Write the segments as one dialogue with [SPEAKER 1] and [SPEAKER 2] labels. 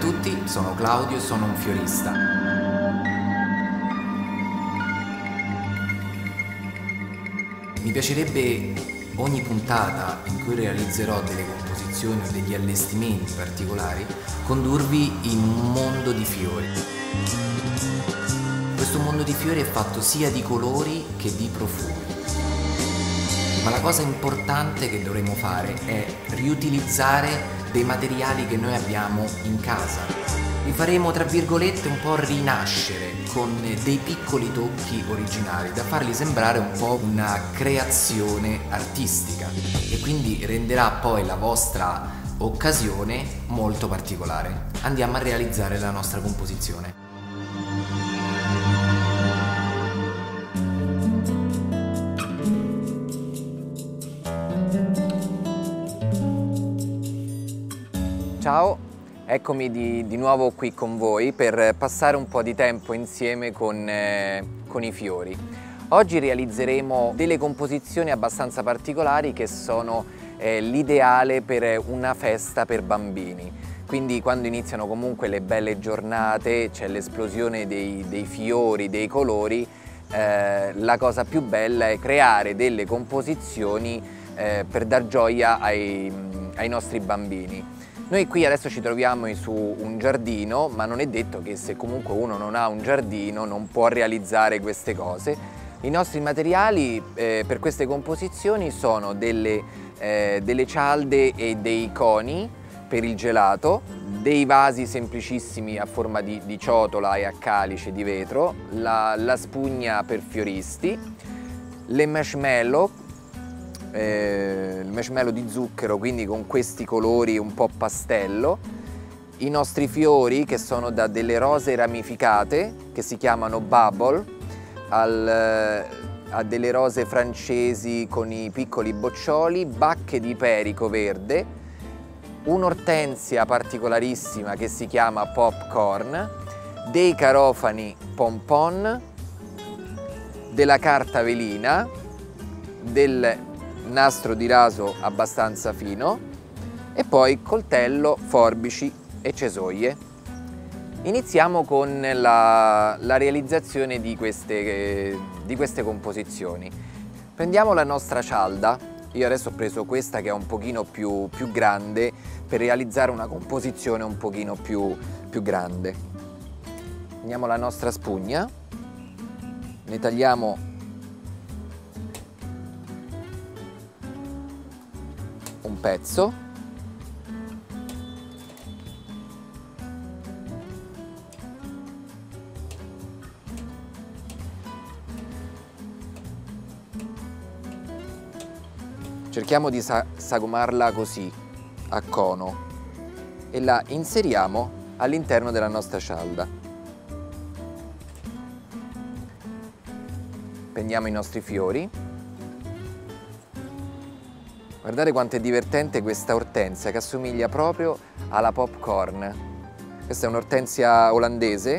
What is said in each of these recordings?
[SPEAKER 1] tutti, sono Claudio e sono un fiorista. Mi piacerebbe ogni puntata in cui realizzerò delle composizioni o degli allestimenti particolari condurvi in un mondo di fiori. Questo mondo di fiori è fatto sia di colori che di profumi. Ma la cosa importante che dovremo fare è riutilizzare dei materiali che noi abbiamo in casa. Li faremo, tra virgolette, un po' rinascere con dei piccoli tocchi originali, da farli sembrare un po' una creazione artistica, e quindi renderà poi la vostra occasione molto particolare. Andiamo a realizzare la nostra composizione. Ciao, eccomi di nuovo qui con voi per passare un po' di tempo insieme con i fiori. Oggi realizzeremo delle composizioni abbastanza particolari che sono l'ideale per una festa per bambini. Quindi quando iniziano comunque le belle giornate, c'è l'esplosione dei fiori, dei colori, la cosa più bella è creare delle composizioni per dar gioia ai nostri bambini. Noi qui adesso ci troviamo su un giardino, ma non è detto che se comunque uno non ha un giardino non può realizzare queste cose. I nostri materiali per queste composizioni sono delle cialde e dei coni per il gelato, dei vasi semplicissimi a forma di ciotola e a calice di vetro, la spugna per fioristi, le marshmallow, il marshmallow di zucchero, quindi con questi colori un po' pastello, i nostri fiori che sono da delle rose ramificate che si chiamano bubble, a delle rose francesi con i piccoli boccioli, bacche di perico verde, un'ortensia particolarissima che si chiama popcorn, dei carofani pompon, della carta velina, del nastro di raso abbastanza fino e poi coltello, forbici e cesoie. Iniziamo con la realizzazione di queste composizioni. Prendiamo la nostra cialda. Io adesso ho preso questa che è un pochino più grande per realizzare una composizione un pochino più grande. Prendiamo la nostra spugna, ne tagliamo un pezzo, cerchiamo di sagomarla così a cono e la inseriamo all'interno della nostra cialda. Prendiamo i nostri fiori. Guardate quanto è divertente questa ortensia che assomiglia proprio alla popcorn. Questa è un'ortensia olandese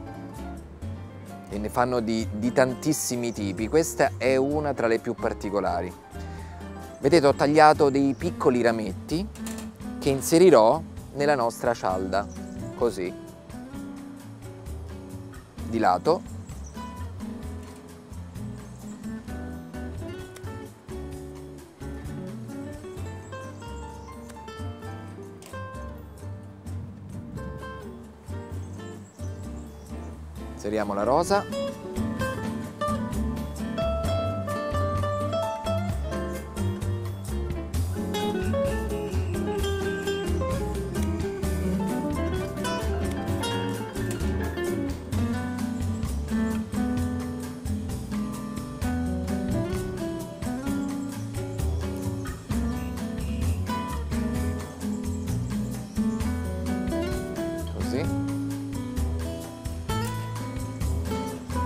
[SPEAKER 1] e ne fanno di tantissimi tipi. Questa è una tra le più particolari. Vedete, ho tagliato dei piccoli rametti che inserirò nella nostra cialda, così, di lato. Inseriamo la rosa. Così.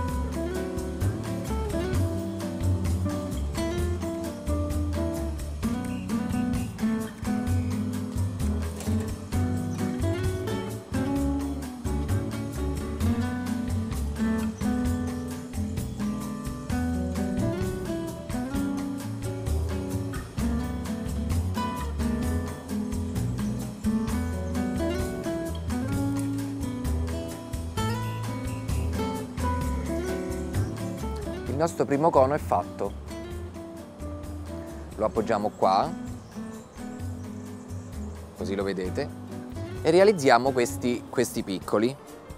[SPEAKER 1] nostro primo cono è fatto. Lo appoggiamo qua, così lo vedete, e realizziamo questi piccoli.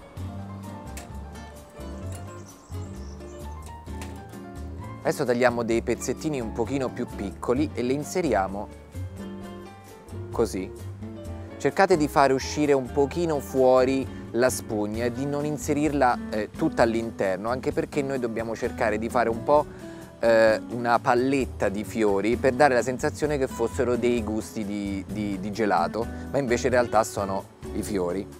[SPEAKER 1] Adesso tagliamo dei pezzettini un pochino più piccoli e li inseriamo così. Cercate di fare uscire un pochino fuori la spugna e di non inserirla tutta all'interno, anche perché noi dobbiamo cercare di fare un po' una palletta di fiori per dare la sensazione che fossero dei gusti di gelato, ma invece in realtà sono i fiori.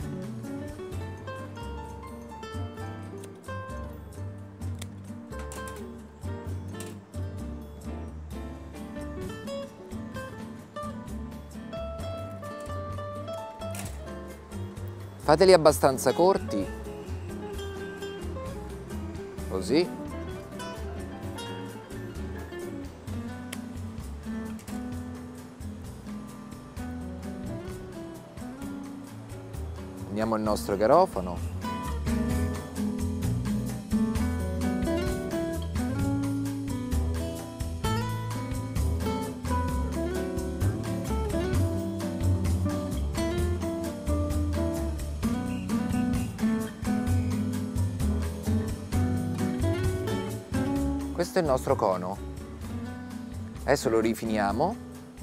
[SPEAKER 1] Fateli abbastanza corti, così. Prendiamo il nostro garofano. Questo è il nostro cono. Adesso lo rifiniamo.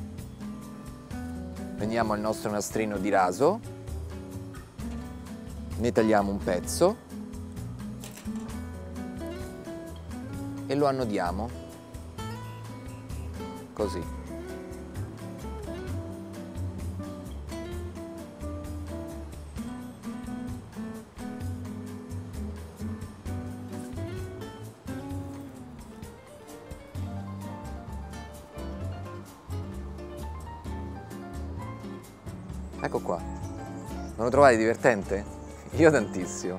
[SPEAKER 1] Prendiamo il nostro nastrino di raso, ne tagliamo un pezzo e lo annodiamo così. Ecco qua. Non lo trovate divertente? Io tantissimo.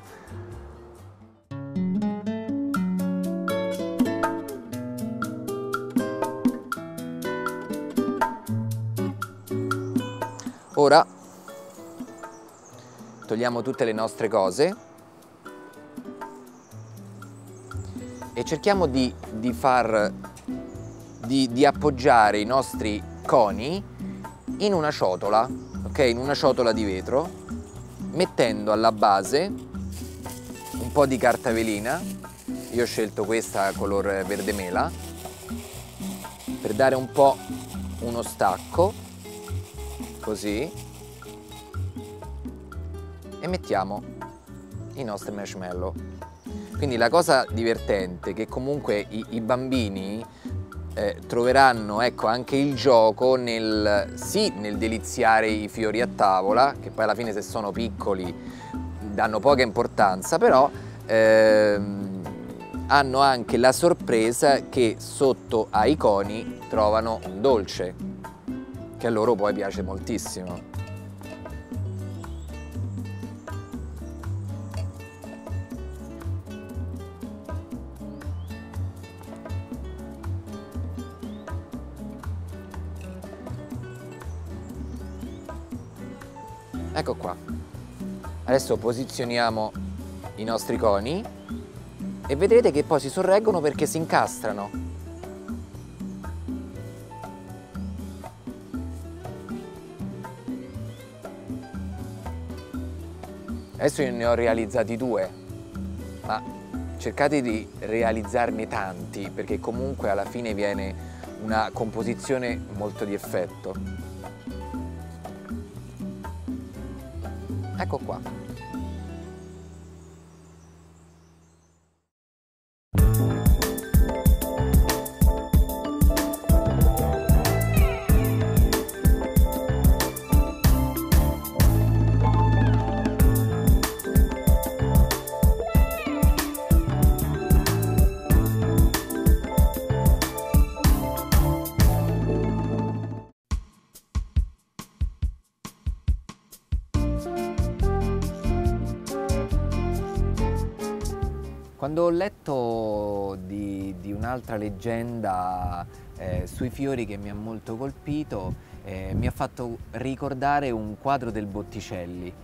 [SPEAKER 1] Ora togliamo tutte le nostre cose e cerchiamo di appoggiare i nostri coni in una ciotola, ok? In una ciotola di vetro, mettendo alla base un po' di carta velina. Io ho scelto questa color verde mela per dare un po' uno stacco, così, e mettiamo i nostri marshmallow. Quindi la cosa divertente è che comunque i bambini troveranno, ecco, anche il gioco nel deliziare i fiori a tavola, che poi alla fine, se sono piccoli, danno poca importanza, però hanno anche la sorpresa che sotto ai coni trovano un dolce, che a loro poi piace moltissimo. Ecco qua. Adesso posizioniamo i nostri coni e vedrete che poi si sorreggono perché si incastrano. Adesso io ne ho realizzati 2, ma cercate di realizzarne tanti, perché comunque alla fine viene una composizione molto di effetto. Ecco qua. Quando ho letto di un'altra leggenda sui fiori che mi ha molto colpito, mi ha fatto ricordare un quadro del Botticelli,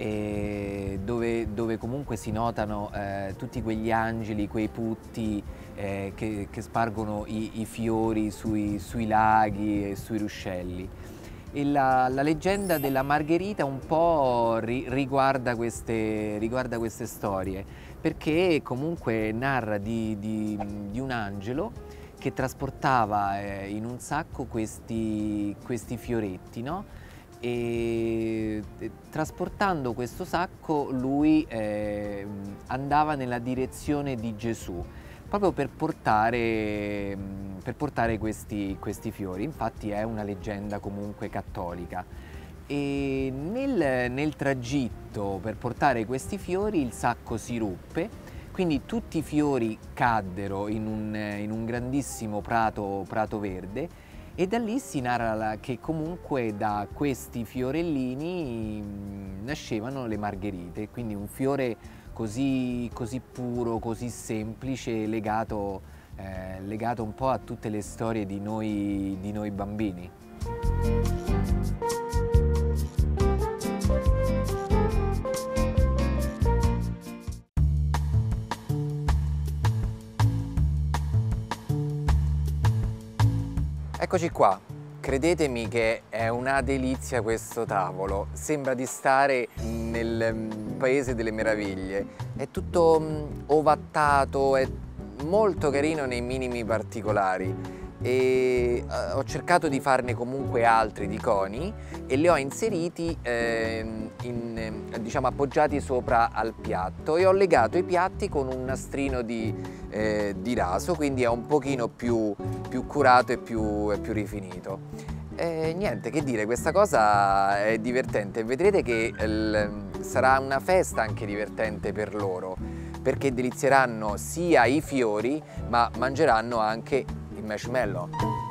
[SPEAKER 1] dove comunque si notano tutti quegli angeli, quei putti che spargono i fiori sui laghi e sui ruscelli. E la leggenda della Margherita un po' riguarda queste storie, perché comunque narra di un angelo che trasportava in un sacco questi fioretti, no? E trasportando questo sacco lui andava nella direzione di Gesù, proprio per portare questi fiori. Infatti è una leggenda comunque cattolica. E nel tragitto per portare questi fiori il sacco si ruppe, quindi tutti i fiori caddero in un grandissimo prato verde, e da lì si narra che comunque da questi fiorellini nascevano le margherite, quindi un fiore così puro, così semplice, legato un po' a tutte le storie di noi bambini. Eccoci qua, credetemi che è una delizia questo tavolo, sembra di stare nel paese delle meraviglie, è tutto ovattato, è molto carino nei minimi particolari e ho cercato di farne comunque altri di coni e li ho inseriti diciamo appoggiati sopra al piatto e ho legato i piatti con un nastrino di raso, quindi è un pochino più curato e più rifinito. Niente, che dire, questa cosa è divertente, vedrete che sarà una festa anche divertente per loro, perché delizieranno sia i fiori ma mangeranno anche il marshmallow.